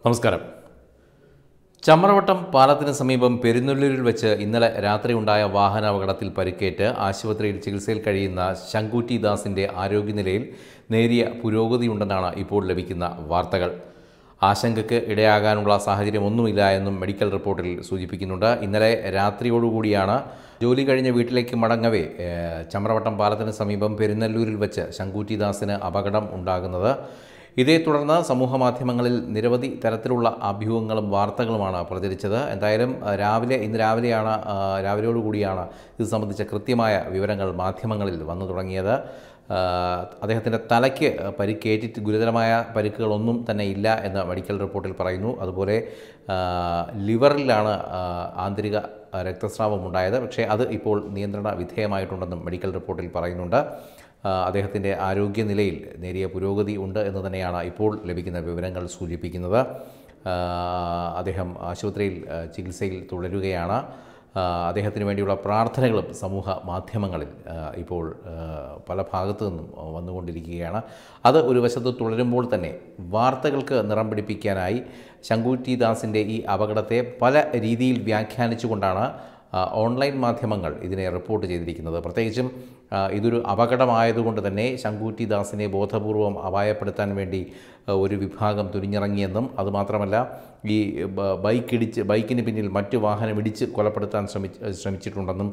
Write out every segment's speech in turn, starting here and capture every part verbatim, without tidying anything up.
നമസ്കാരം. ചമ്രവട്ടം പാലത്തിന് സമീപം പെരുന്നുള്ളൂരിൽ വെച്ച് ഇന്നലെ രാത്രി ഉണ്ടായ വാഹനാപകടത്തിൽ പരിക്കേറ്റ് ആശുപത്രിയിൽ ചികിത്സയിൽ കഴിയുന്ന ശങ്കു ടി ദാസിൻ്റെ ആരോഗ്യനിലയിൽ നേരിയ പുരോഗതിയുണ്ടെന്നാണ് ഇപ്പോൾ ലഭിക്കുന്ന വാർത്തകൾ. ആശങ്കയ്ക്ക് ഇടയാകാനുള്ള സാഹചര്യമൊന്നുമില്ല എന്നും മെഡിക്കൽ റിപ്പോർട്ടിൽ സൂചിപ്പിക്കുന്നുണ്ട്. ഇന്നലെ രാത്രിയോടുകൂടിയാണ് ജോലി കഴിഞ്ഞ് വീട്ടിലേക്ക് മടങ്ങവേ ചമ്രവട്ടം പാലത്തിന് സമീപം പെരുന്നല്ലൂരിൽ വെച്ച് ശങ്കു ടി ദാസിന് അപകടം ഉണ്ടാകുന്നത്. ഇതേ തുടർന്ന് സമൂഹമാധ്യമങ്ങളിൽ നിരവധി തരത്തിലുള്ള അഭ്യൂഹങ്ങളും വാർത്തകളുമാണ് പ്രചരിച്ചത്. എന്തായാലും രാവിലെ ഇന്ന് രാവിലെയാണ് രാവിലെയോടുകൂടിയാണ് ഇത് സംബന്ധിച്ച കൃത്യമായ വിവരങ്ങൾ മാധ്യമങ്ങളിൽ വന്നു തുടങ്ങിയത്. അദ്ദേഹത്തിൻ്റെ തലയ്ക്ക് പരിക്കേറ്റിട്ട് ഗുരുതരമായ പരിക്കുകളൊന്നും തന്നെ ഇല്ല എന്ന് മെഡിക്കൽ റിപ്പോർട്ടിൽ പറയുന്നു. അതുപോലെ ലിവറിലാണ് ആന്തരിക രക്തസ്രാവം ഉണ്ടായത്. പക്ഷേ അത് ഇപ്പോൾ നിയന്ത്രണ വിധേയമായിട്ടുണ്ടെന്നും മെഡിക്കൽ റിപ്പോർട്ടിൽ പറയുന്നുണ്ട്. അദ്ദേഹത്തിൻ്റെ ആരോഗ്യനിലയിൽ നേരിയ പുരോഗതി ഉണ്ട് എന്ന് തന്നെയാണ് ഇപ്പോൾ ലഭിക്കുന്ന വിവരങ്ങൾ സൂചിപ്പിക്കുന്നത്. അദ്ദേഹം ആശുപത്രിയിൽ ചികിത്സയിൽ തുടരുകയാണ്. അദ്ദേഹത്തിന് വേണ്ടിയുള്ള പ്രാർത്ഥനകളും സമൂഹ മാധ്യമങ്ങളിൽ ഇപ്പോൾ പല ഭാഗത്തു നിന്നും വന്നുകൊണ്ടിരിക്കുകയാണ്. അത് ഒരു വശത്ത് തുടരുമ്പോൾ തന്നെ വാർത്തകൾക്ക് നിറം പിടിപ്പിക്കാനായി ശങ്കു ടി ദാസിൻ്റെ ഈ അപകടത്തെ പല രീതിയിൽ വ്യാഖ്യാനിച്ചുകൊണ്ടാണ് ഓൺലൈൻ മാധ്യമങ്ങൾ ഇതിനെ റിപ്പോർട്ട് ചെയ്തിരിക്കുന്നത്. പ്രത്യേകിച്ചും ഇതൊരു അപകടമായതുകൊണ്ട് തന്നെ ശങ്കു ടി ദാസിനെ ബോധപൂർവം അപായപ്പെടുത്താൻ വേണ്ടി ഒരു വിഭാഗം തുനിഞ്ഞിറങ്ങിയെന്നും അതുമാത്രമല്ല ഈ ബൈക്ക് ഇടിച്ച് ബൈക്കിന് പിന്നിൽ മറ്റു വാഹനം ഇടിച്ച് കൊലപ്പെടുത്താൻ ശ്രമി ശ്രമിച്ചിട്ടുണ്ടെന്നും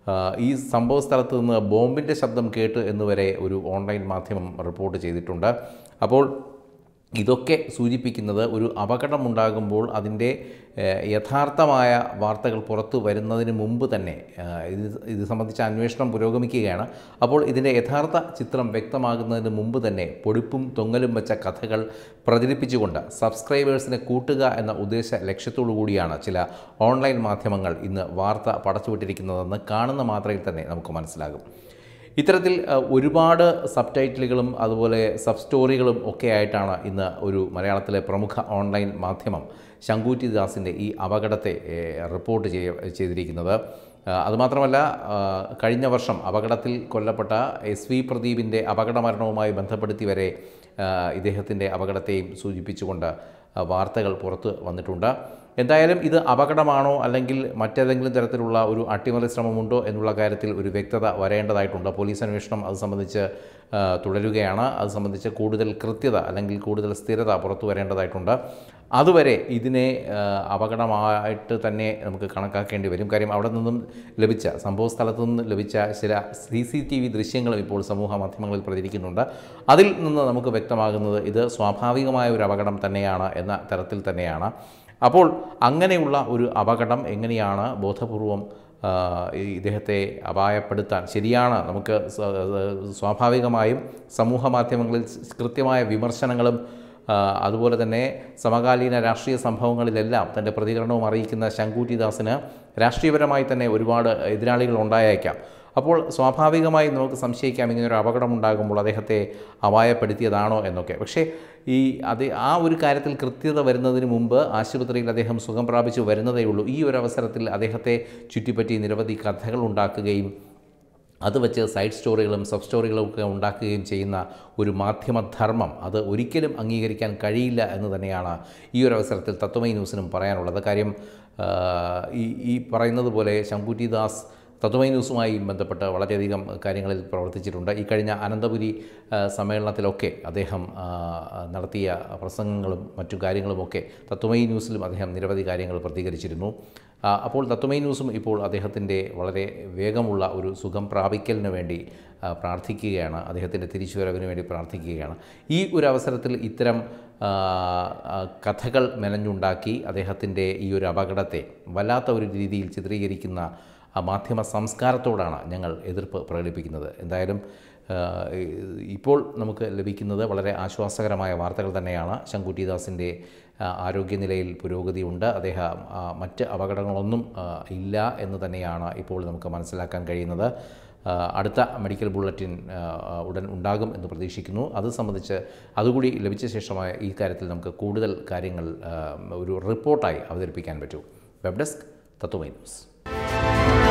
ഈ സംഭവ സ്ഥലത്ത് നിന്ന് ബോംബിൻ്റെ ശബ്ദം കേട്ട് എന്നുവരെ ഒരു ഓൺലൈൻ മാധ്യമം റിപ്പോർട്ട് ചെയ്തിട്ടുണ്ട്. അപ്പോൾ ഇതൊക്കെ സൂചിപ്പിക്കുന്നത് ഒരു അപകടമുണ്ടാകുമ്പോൾ അതിൻ്റെ യഥാർത്ഥമായ വാർത്തകൾ പുറത്തു വരുന്നതിന് മുമ്പ് തന്നെ ഇത് ഇത് സംബന്ധിച്ച അന്വേഷണം പുരോഗമിക്കുകയാണ്. അപ്പോൾ ഇതിൻ്റെ യഥാർത്ഥ ചിത്രം വ്യക്തമാകുന്നതിന് മുമ്പ് തന്നെ പൊടിപ്പും തൊങ്ങലും വെച്ച കഥകൾ പ്രചരിപ്പിച്ചുകൊണ്ട് സബ്സ്ക്രൈബേഴ്സിനെ കൂട്ടുക എന്ന ഉദ്ദേശ ലക്ഷ്യത്തോടു കൂടിയാണ് ചില ഓൺലൈൻ മാധ്യമങ്ങൾ ഇന്ന് വാർത്ത പടച്ചുവിട്ടിരിക്കുന്നതെന്ന് കാണുന്ന മാത്രയിൽ തന്നെ നമുക്ക് മനസ്സിലാകും. ഇത്തരത്തിൽ ഒരുപാട് സബ് ടൈറ്റിലുകളും അതുപോലെ സബ് സ്റ്റോറികളും ഒക്കെ ആയിട്ടാണ് ഇന്ന് ഒരു മലയാളത്തിലെ പ്രമുഖ ഓൺലൈൻ മാധ്യമം ശങ്കു ടി ദാസിൻ്റെ ഈ അപകടത്തെ റിപ്പോർട്ട് ചെയ്തിരിക്കുന്നത്. അതുമാത്രമല്ല, കഴിഞ്ഞ വർഷം അപകടത്തിൽ കൊല്ലപ്പെട്ട എസ് വി പ്രദീപിൻ്റെ അപകടമരണവുമായി ബന്ധപ്പെടുത്തി വരെ ഇദ്ദേഹത്തിൻ്റെ അപകടത്തെയും സൂചിപ്പിച്ചുകൊണ്ട് വാർത്തകൾ പുറത്ത് വന്നിട്ടുണ്ട്. എന്തായാലും ഇത് അപകടമാണോ അല്ലെങ്കിൽ മറ്റേതെങ്കിലും തരത്തിലുള്ള ഒരു അട്ടിമറി ശ്രമമുണ്ടോ എന്നുള്ള കാര്യത്തിൽ ഒരു വ്യക്തത വരേണ്ടതായിട്ടുണ്ട്. പോലീസ് അന്വേഷണം അത് സംബന്ധിച്ച് തുടരുകയാണ്. അത് സംബന്ധിച്ച് കൂടുതൽ കൃത്യത അല്ലെങ്കിൽ കൂടുതൽ സ്ഥിരത പുറത്തു വരേണ്ടതായിട്ടുണ്ട്. അതുവരെ ഇതിനെ അപകടമായിട്ട് തന്നെ നമുക്ക് കണക്കാക്കേണ്ടി വരും. കാര്യം അവിടെ നിന്നും ലഭിച്ച സംഭവ സ്ഥലത്തു നിന്ന് ലഭിച്ച ചില സി സി ടി വി ദൃശ്യങ്ങളും ഇപ്പോൾ സമൂഹ മാധ്യമങ്ങളിൽ പ്രചരിക്കുന്നുണ്ട്. അതിൽ നിന്ന് നമുക്ക് വ്യക്തമാകുന്നത് ഇത് സ്വാഭാവികമായ ഒരു അപകടം തന്നെയാണ് എന്ന തരത്തിൽ തന്നെയാണ്. അപ്പോൾ അങ്ങനെയുള്ള ഒരു അപകടം എങ്ങനെയാണ് ബോധപൂർവം ഇദ്ദേഹത്തെ അപായപ്പെടുത്താൻ ശരിയാണ്. നമുക്ക് സ്വാഭാവികമായും സമൂഹ മാധ്യമങ്ങളിൽ കൃത്യമായ വിമർശനങ്ങളും അതുപോലെ തന്നെ സമകാലീന രാഷ്ട്രീയ സംഭവങ്ങളിലെല്ലാം തൻ്റെ പ്രതികരണവും അറിയിക്കുന്ന ശങ്കു ടി ദാസിന് രാഷ്ട്രീയപരമായി തന്നെ ഒരുപാട് എതിരാളികൾ ഉണ്ടായേക്കാം. അപ്പോൾ സ്വാഭാവികമായും നമുക്ക് സംശയിക്കാം ഇങ്ങനൊരു അപകടമുണ്ടാകുമ്പോൾ അദ്ദേഹത്തെ അപായപ്പെടുത്തിയതാണോ എന്നൊക്കെ. പക്ഷേ ഈ അത് ആ ഒരു കാര്യത്തിൽ കൃത്യത വരുന്നതിന് മുമ്പ് ആശുപത്രിയിൽ അദ്ദേഹം സുഖം പ്രാപിച്ചു വരുന്നതേ ഉള്ളൂ. ഈ ഒരു അവസരത്തിൽ അദ്ദേഹത്തെ ചുറ്റിപ്പറ്റി നിരവധി കഥകൾ ഉണ്ടാക്കുകയും അത് വെച്ച് സൈഡ് സ്റ്റോറികളും സബ് സ്റ്റോറികളും ഒക്കെ ഉണ്ടാക്കുകയും ചെയ്യുന്ന ഒരു മാധ്യമധർമ്മം അത് ഒരിക്കലും അംഗീകരിക്കാൻ കഴിയില്ല എന്ന് തന്നെയാണ് ഈ ഒരു അവസരത്തിൽ തത്വമയി ന്യൂസിനും പറയാനുള്ളത്. കാര്യം ഈ ഈ പറയുന്നത് പോലെ ശങ്കു ടി ദാസ് തത്വമയി ന്യൂസുമായി ബന്ധപ്പെട്ട് വളരെയധികം കാര്യങ്ങളിൽ പ്രവർത്തിച്ചിട്ടുണ്ട്. ഈ കഴിഞ്ഞ അനന്തപുരി സമ്മേളനത്തിലൊക്കെ അദ്ദേഹം നടത്തിയ പ്രസംഗങ്ങളും മറ്റു കാര്യങ്ങളുമൊക്കെ തത്വമയി ന്യൂസിലും അദ്ദേഹം നിരവധി കാര്യങ്ങൾ പ്രതികരിച്ചിരുന്നു. അപ്പോൾ തത്വമയി ന്യൂസും ഇപ്പോൾ അദ്ദേഹത്തിൻ്റെ വളരെ വേഗമുള്ള ഒരു സുഖം പ്രാപിക്കലിന് വേണ്ടി പ്രാർത്ഥിക്കുകയാണ്. അദ്ദേഹത്തിൻ്റെ തിരിച്ചുവരവിന് വേണ്ടി പ്രാർത്ഥിക്കുകയാണ്. ഈ ഒരു അവസരത്തിൽ ഇത്തരം കഥകൾ മെനഞ്ഞുണ്ടാക്കി അദ്ദേഹത്തിൻ്റെ ഈ ഒരു അപകടത്തെ വല്ലാത്ത ഒരു രീതിയിൽ ചിത്രീകരിക്കുന്ന മാധ്യമ സംസ്കാരത്തോടാണ് ഞങ്ങൾ എതിർപ്പ് പ്രകടിപ്പിക്കുന്നത്. എന്തായാലും ഇപ്പോൾ നമുക്ക് ലഭിക്കുന്നത് വളരെ ആശ്വാസകരമായ വാർത്തകൾ തന്നെയാണ്. ശങ്കു ടി ദാസിൻ്റെ ആരോഗ്യനിലയിൽ പുരോഗതിയുണ്ട്. അദ്ദേഹം മറ്റ് അപകടങ്ങളൊന്നും ഇല്ല എന്ന് തന്നെയാണ് ഇപ്പോൾ നമുക്ക് മനസ്സിലാക്കാൻ കഴിയുന്നത്. അടുത്ത മെഡിക്കൽ ബുള്ളറ്റിൻ ഉടൻ ഉണ്ടാകും എന്ന് പ്രതീക്ഷിക്കുന്നു. അത് സംബന്ധിച്ച് അതുകൂടി ലഭിച്ച ശേഷമായ ഈ കാര്യത്തിൽ നമുക്ക് കൂടുതൽ കാര്യങ്ങൾ ഒരു റിപ്പോർട്ടായി അവതരിപ്പിക്കാൻ പറ്റൂ. Web desk Tatwamayi news.